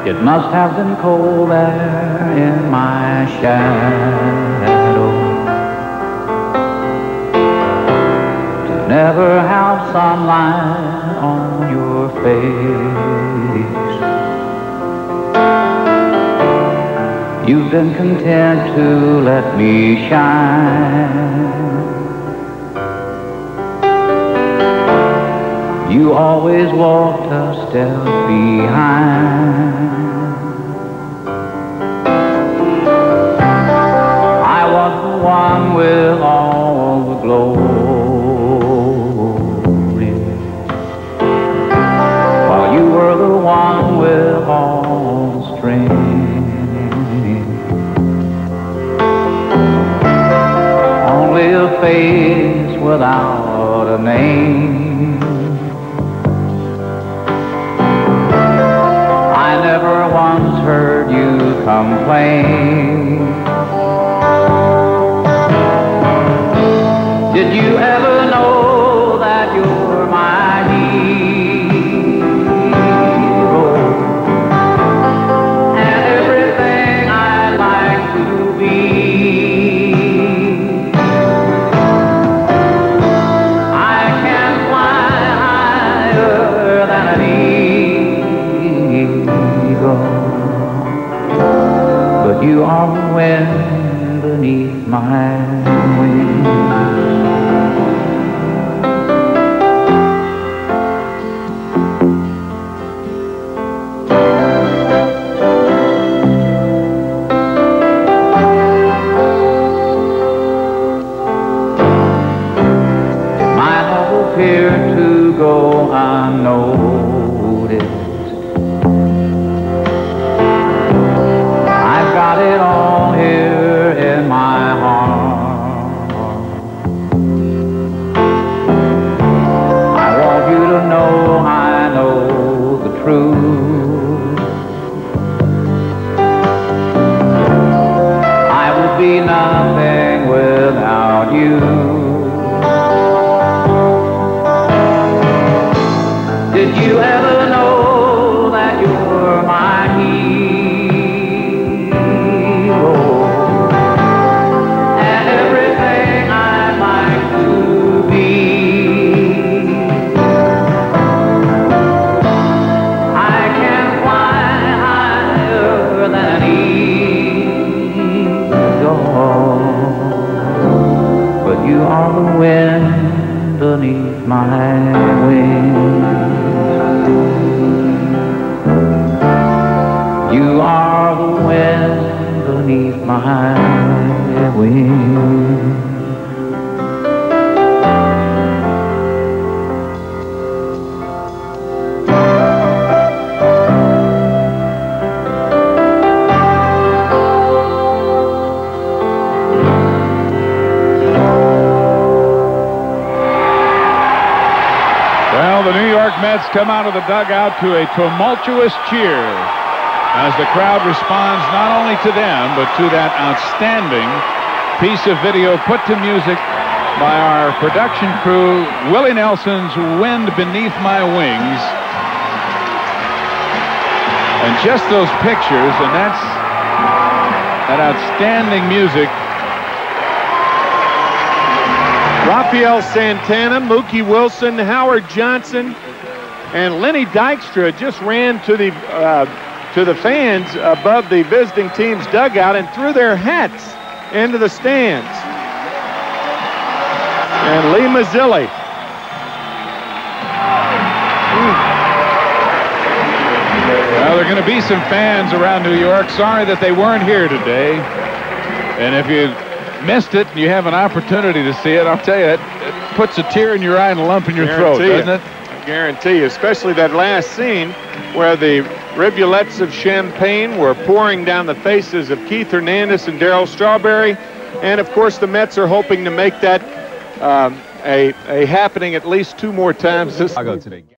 It must have been cold there in my shadow to never have sunlight on your face. You've been content to let me shine. You always walked a step behind. I was the one with all the glory, while you were the one with all the strength. Only a face without a name. Never once heard you complain. Did you ever know that you're my hero and everything I'd like to be? I can fly higher than an eagle, but you are the wind beneath my wings. It might have appeared to go unnoticed. Got it all here in my heart. I want you to know I know the truth. I would be nothing without you. Did you ever know that you're my hero? You are the wind beneath my wings. You are the wind beneath my wings. Well, the New York Mets come out of the dugout to a tumultuous cheer as the crowd responds not only to them, but to that outstanding piece of video put to music by our production crew, Willie Nelson's Wind Beneath My Wings. And just those pictures, and that outstanding music. Rafael Santana, Mookie Wilson, Howard Johnson, and Lenny Dykstra just ran to the fans above the visiting team's dugout and threw their hats into the stands. And Lee Mazzilli. Well, there are going to be some fans around New York. Sorry that they weren't here today. And if you missed it and you have an opportunity to see it, I'll tell you, it puts a tear in your eye and a lump in your throat, doesn't it? I guarantee you, especially that last scene where the rivulets of champagne were pouring down the faces of Keith Hernandez and Darryl Strawberry. And, of course, the Mets are hoping to make that a happening at least 2 more times this